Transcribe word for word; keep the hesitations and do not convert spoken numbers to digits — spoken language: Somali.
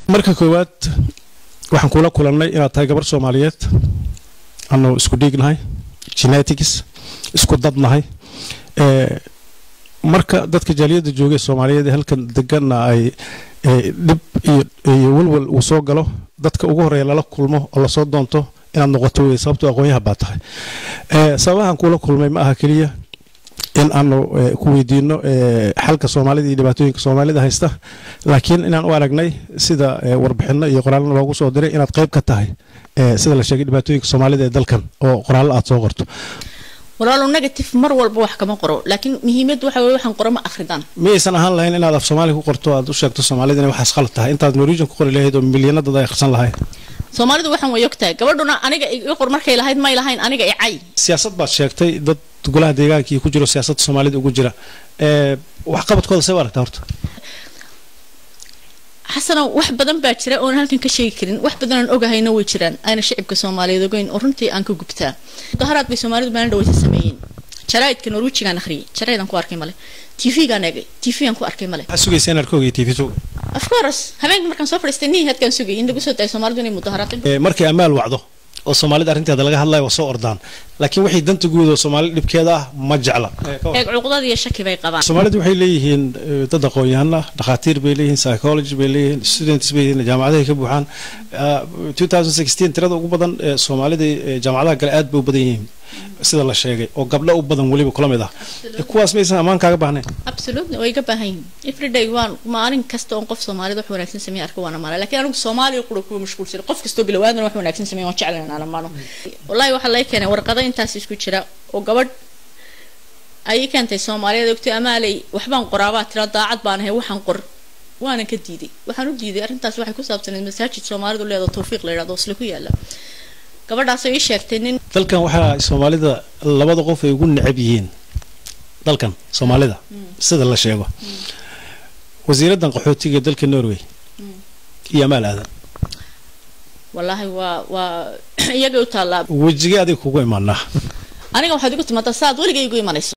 marka koowaad waxaan kula kulannay inaad tahay gabar Soomaaliyeed anoo isku dhiignahay genetics isku dadnahay ee marka dadka jaaliyada joogay Soomaaliyeed halkan degan ay dib iyo walwal uu soo galo dadka ugu horeeya la kulmo oo la soo doonto inaad noqoto way sababtoo aqoonyaha baa tahay ee sababahan kula kulmay ma aha kaliya in aanu ku weydiino xalka Soomaalida iyo dhibaatooyinka Soomaalida haysta laakiin inaan u aragnay sida warbixino iyo qoraallo loogu soo diray inaad qayb ka tahay sida la sheegay dhibaatooyinka Soomaalida ee dalkan oo qoraallo aad soo qorto walaalo negative mar walba wax kama qoro laakiin muhiimad waxa weey waxaan qoro ma akhridaan miyaysan ahaan lahayn inaad af Soomaali ku qorto aad u sheegto Soomaalida inay waxaas khalad tahay intaad Norwegian ku qori lahayd oo milyanada dad ay akhrisan lahayd Soomaalidu waxaan way ogtahay gabadhuna aniga igu qor markay lahayd ma ilahayn aniga i cay siyaasad baad sheegtay dad golaha deegaanka ku jiro siyaasadda Soomaalida ugu jira ee wax qabadkooda soo aragtaa horta حسنا واحد بدن باكرة أنا هلكن كشيء كرين واحد بدن أوجه نوي كرين أنا شعب كسومالي ذوقين أورنتي أنكو جبتها ظهرت بسومالي بمان دوت السمين شرايط كنوروتشي كان أخري شرايط أنكو أركي ماله تيفي كان أجي تيفي أنكو أركي ماله أسوقي سنة أركوجي تيفي سوق أفكارس همين مركان سافر استني هاد كان سوقي إندو قصة تاي سومالي دوني مظاهرات مركي أمال وعده وصومالي أرنتي هذا لقى هلا وصو أردان لكن وحيد دنت جود وصومالي بكذا مجعله عقدة دي الشك في قبان صومالي وحي ليهن تدقوا يهنا دكاتير بيليهن سايكولوجي بيليهن ستودنتس بيليهن جامعات يكبوحان ألفين وستة عشر ترى وبدن صومالي دي جامعات قلعات بوبدين sida la sheegay oo gabdho u badan waliba kulamid ah kuwaas ma aysan amaan kaaga baahnay absolutely way ka baahan every day waan maalin kasta oo qof Soomaaliyeed wax wanaagsan sameeyo arko waana maalin laakiin anigu Soomaaliya qura ku mashquulsan qof kasto bilowaadan wax wanaagsan sameeyo waan jeclaan aan maano wallahi waxa la keenay warqada intaas isku jira oo gabadh ay keentay Soomaaliyeed ogtay amaalay waxbaan qoraaba tira daacad baan ahay waxaan qor waana ka diiday waxaan u diiday arintaas waxay ku saabsaneed masaajid Soomaalidu leedahay tawfiiq la yiraahdo isla ku yaala gabadhaas ay sheegtay nin dalkan waxa Soomaalida labada qof ay ugu necab yihiin dalkan Soomaalida sida la sheego wasiiradan qaxootiga dalka Norway iyo Amal Aadan wallahi waa waa iyaga u taala wajiga adig kugu imaanaa aniga waxa igu timaada saad waliga igu imanayso